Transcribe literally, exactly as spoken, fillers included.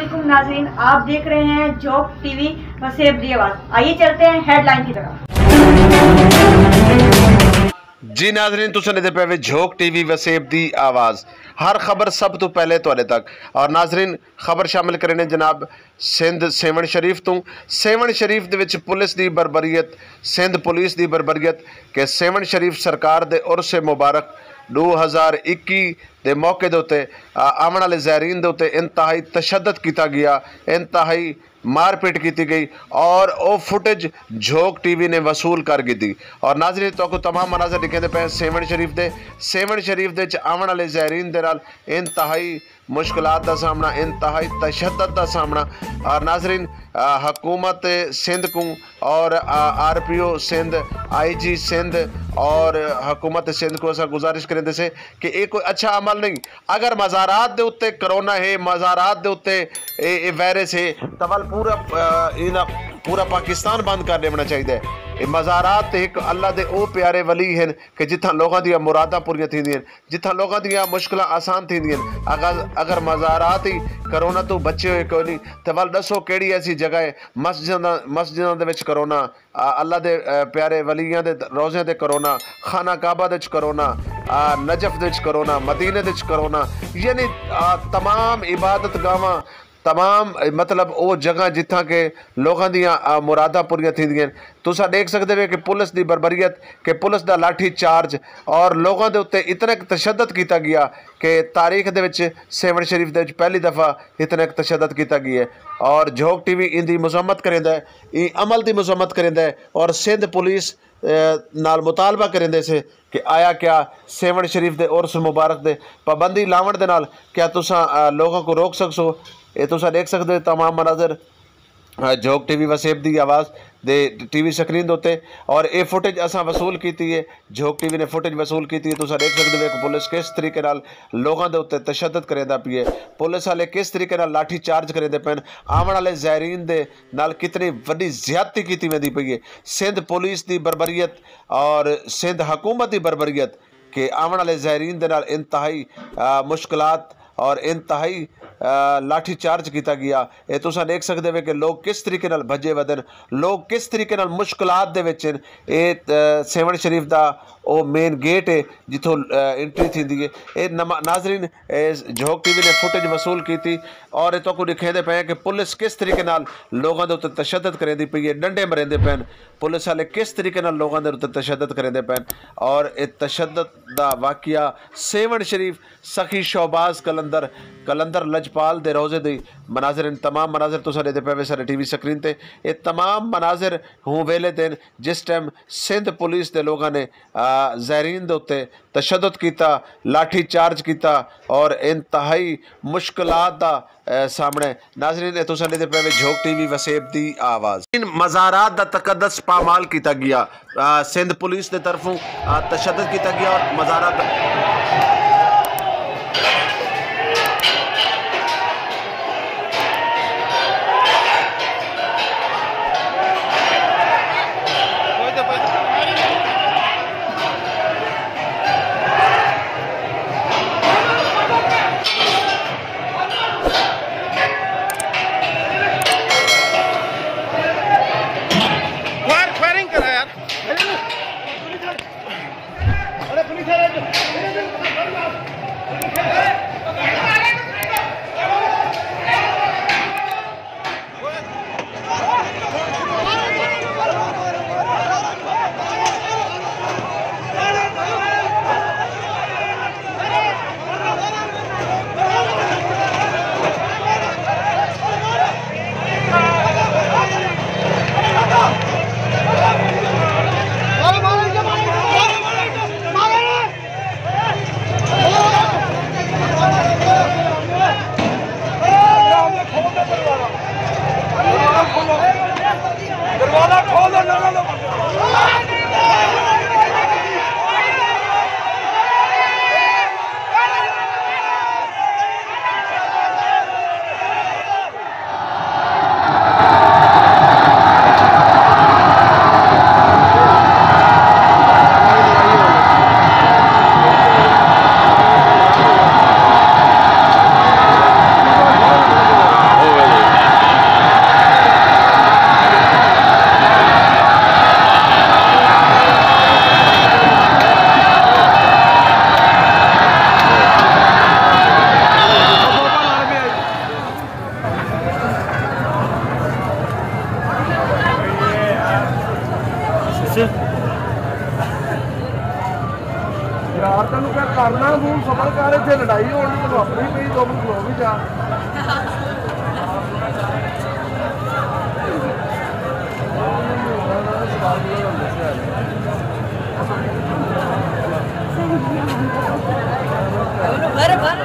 अस्सलामुअलैकुम नाज़रीन, आप देख रहे हैं जोक टीवी वसेब दी आवाज़। आइए चलते हैं हेडलाइन की तरफ। जी नाज़रीन, तुसीं दे पे झोक टीवी वसेब दी आवाज़, हर खबर सब तो पहले तुहाडे तक। और नाज़रीन खबर शामिल करें जनाब सिंध सेवन शरीफ तो सेवन शरीफ दे विच पुलिस दी बरबरीयत, सिंध पुलिस दी बरबरीयत के सेवन शरीफ सरकार दे उर्स मुबारक दो हज़ार इक्की के मौके के उत्ते आने वाले ज़ायरीन के उत्ते इंतहाई तशद्दद किया गया, इंतहाई मारपीट की गई और वो फुटेज झोक टीवी ने वसूल कर दी। और नाज़रीन तो तमाम मनाजर दिखाते पे सेवन शरीफ के सेवन शरीफ के आने वाले ज़ायरीन के नाल इंतहाई मुश्किलात का सामना, इंतहाई तशद्दद का सामना। और नाज़रीन हुकूमत सिंध को और R P O Sindh, I G Sindh और हुकूमत सिंध को असा गुजारिश करें से कि ये कोई अच्छा अमल नहीं। अगर मज़ारात के उत्ते करोना है, मज़ारात के उत्ते वायरस है तो वल पूरा इना पूरा पाकिस्तान बंद कर देना चाहिए। ये मज़ारात एक अल्लाह के वो प्यारे वली हैं कि जिथा लोगों दी मुरादा पूरी थी, जिथा लोगों दी मुश्किल आसान थी। अगर अगर मज़ारात ही करोना तो बचे हुए कोई नहीं तो वल दसो केड़ी ऐसी जगह है। मस्जिद मस्जिदों के करोना, अल्लाह के प्यारे वलियां दे रोज़े दे करोना, खाना काबा दे करोना, नजफ दे करोना, मदीने दे करोना, यानी तमाम इबादत गावां, तमाम मतलब वो जगह जिथा के लोगों दियां मुरादा पूरी थी। तुसा देख सकते हो कि पुलिस की बरबरीयत के पुलिस का लाठी चार्ज और लोगों के उत्ते इतना तशद्दद किया गया कि तारीख दे विच सेवन शरीफ दे विच पहली दफ़ा इतना तशद्दद किया गया है। और झोक टीवी इनकी मजम्मत करेंदा है, इ अमल की मजम्मत करेंदा है और सिंध पुलिस नाल मुतालबा करेंदे से कि आया क्या सेवन शरीफ के उर्स मुबारक दे पाबंदी लावन दे नाल क्या तुसा लोगों को रोक सकसो। ये तुसा देख सकते हो तमाम मनाजर झोक टीवी वसेब दी आवाज़ दे टीवी स्क्रीन दे उत्ते। और ये फुटेज असा वसूल की है, झोक टीवी ने फुटेज वसूल की है। तुसा देख सकते हो कि पुलिस किस तरीके नाल लोगों के उत्ते तशद्दद करेंदा पई है, पुलिस वाले किस तरीके नाल लाठी चार्ज करेंदे पैन, आने वाले ज़ायरीन दे नाल कितनी वड्डी ज़्यादती की वेंदी पई है। सिंध पुलिस की बरबरीयत और सिंध हुकूमत की बरबरीयत के आने वाले ज़ायरीन दे नाल इंतहाई मुश्किलात और इंतहाई लाठी चार्ज किया गया। ये तुसा देख सकते हो कि लोग किस तरीके नाल भजे वदन, लोग किस तरीके नाल मुश्किलात दे विच ये सेवन शरीफ का वो मेन गेट है जिथों एंट्री थी है। ये नाज़रीन झोक टीवी ने फुटेज वसूल की थी और तो को दिखाते पे कि पुलिस किस तरीके नाल लोगों के उत्ते तशद्दद करेंदी पई है, डंडे मरेंदे पैन, पुलिस वाले किस तरीके नाल लोगों के उत्ते तशद्दद करेंदे पैन। और ये तशद्दद का वाकया सेवन शरीफ सखी शोबाज कलंदर कलंदर लजपाल दे रोज़े दी मनाजिर, तमाम मनाजिर तुसा दे पे सारे टीवी स्क्रीन ते ये तमाम मनाजिर हूँ वेले दिन जिस टाइम सिंध पुलिस के लोगों ने ज़ायरीन दे उत्ते तशद्दद किया, लाठी चार्ज किया और इंतहाई मुश्किलात का सामने। नाज़रीन तुसा दे पे झोक टीवी वसेब दी आवाज़। इन मज़ारात का तकद्दस पामाल किया गया, सिंध पुलिस के तरफों तशद्दद किया गया और मज़ारात अरे पुलिस ਕਮਲਕਾਰ ਇੱਥੇ ਲੜਾਈ ਹੋਣੀ ਮੈਨੂੰ ਆਪਣੀ ਪਈ ਦੋ ਮਿੰਟ ਖਲੋ ਵੀ ਜਾ घर भर